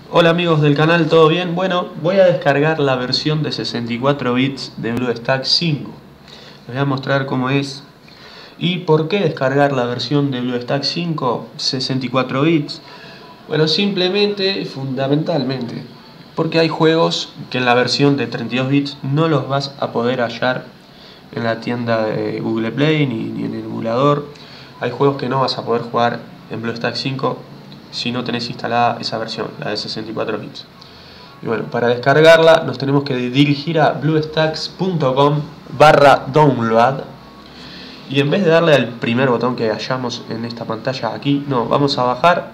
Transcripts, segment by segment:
Hola amigos del canal, ¿todo bien? Bueno, voy a descargar la versión de 64 bits de BlueStacks 5. Les voy a mostrar cómo es y por qué descargar la versión de BlueStacks 5 64 bits. Bueno, simplemente, fundamentalmente, porque hay juegos que en la versión de 32 bits no los vas a poder hallar en la tienda de Google Play ni en el emulador. Hay juegos que no vas a poder jugar en BlueStacks 5 si no tenés instalada esa versión, la de 64 bits. Y bueno, para descargarla nos tenemos que dirigir a bluestacks.com/download y en vez de darle al primer botón que hallamos en esta pantalla aquí, no, vamos a bajar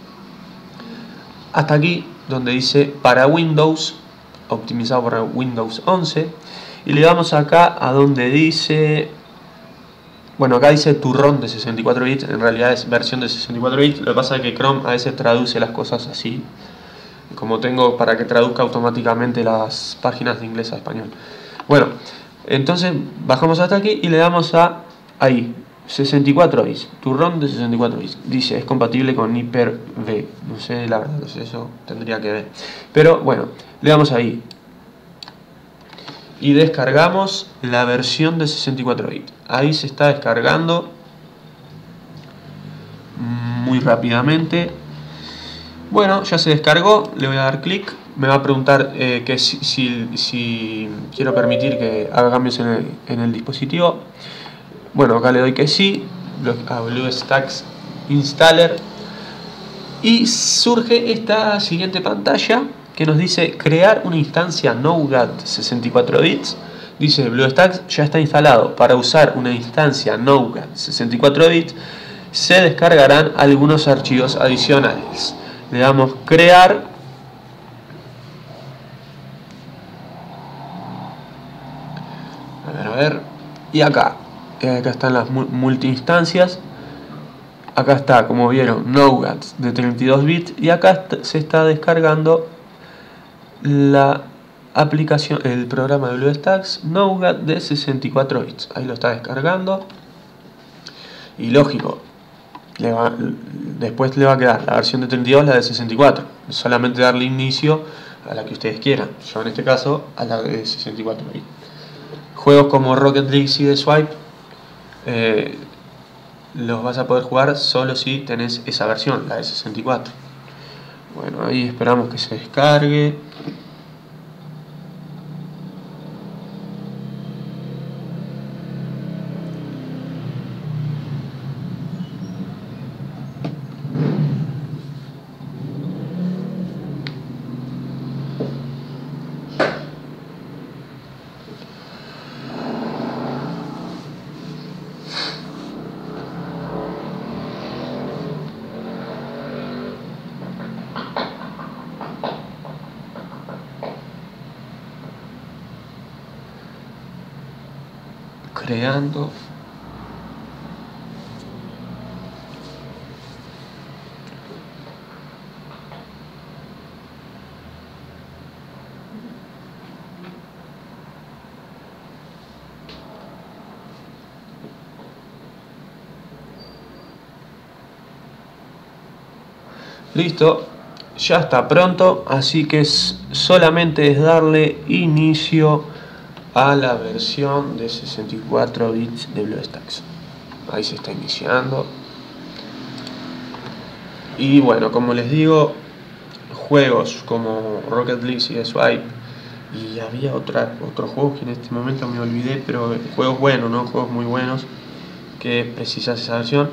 hasta aquí donde dice para Windows, optimizado para Windows 11, y le damos acá a donde dice, bueno, acá dice turrón de 64 bits, en realidad es versión de 64 bits, lo que pasa es que Chrome a veces traduce las cosas así, como tengo para que traduzca automáticamente las páginas de inglés a español. Bueno, entonces bajamos hasta aquí y le damos a ahí, 64 bits, turrón de 64 bits. Dice, es compatible con Hyper-V. No sé, la verdad, no sé, eso tendría que ver. Pero bueno, le damos ahí. Y descargamos la versión de 64 bits. Ahí se está descargando muy rápidamente. Bueno, ya se descargó, le voy a dar clic. Me va a preguntar que si quiero permitir que haga cambios en el dispositivo. Bueno, acá le doy que sí, a BlueStacks Installer, y surge esta siguiente pantalla que nos dice crear una instancia Nougat 64 bits. Dice BlueStacks ya está instalado. Para usar una instancia Nougat 64 bits se descargarán algunos archivos adicionales. Le damos crear. A ver. Y acá están las multi-instancias. Acá está, como vieron, Nougat de 32 bits. Y acá se está descargando la aplicación, el programa de BlueStacks Nougat de 64 bits. Ahí lo está descargando. Y lógico, después le va a quedar la versión de 32, la de 64. Solamente darle inicio a la que ustedes quieran. Yo en este caso a la de 64 bits. Juegos como Rocket League y The Swipe los vas a poder jugar solo si tenés esa versión, la de 64. Bueno, ahí esperamos que se descargue. Creando. Listo, ya está pronto, así que solamente es darle inicio a la versión de 64 bits de BlueStacks. Ahí se está iniciando. Y bueno, como les digo, juegos como Rocket League y The Swipe, y había otros juegos que en este momento me olvidé, pero juegos buenos, ¿no? Juegos muy buenos que precisas esa versión.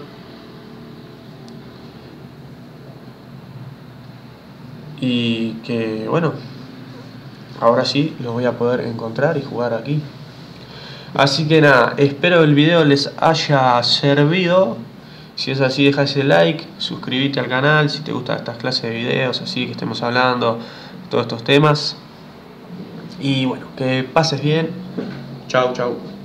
Y que bueno, ahora sí los voy a poder encontrar y jugar aquí. Así que nada, espero el video les haya servido. Si es así, deja ese like, suscríbete al canal si te gustan estas clases de videos así que estemos hablando de todos estos temas. Y bueno, que pases bien. Chau, chau.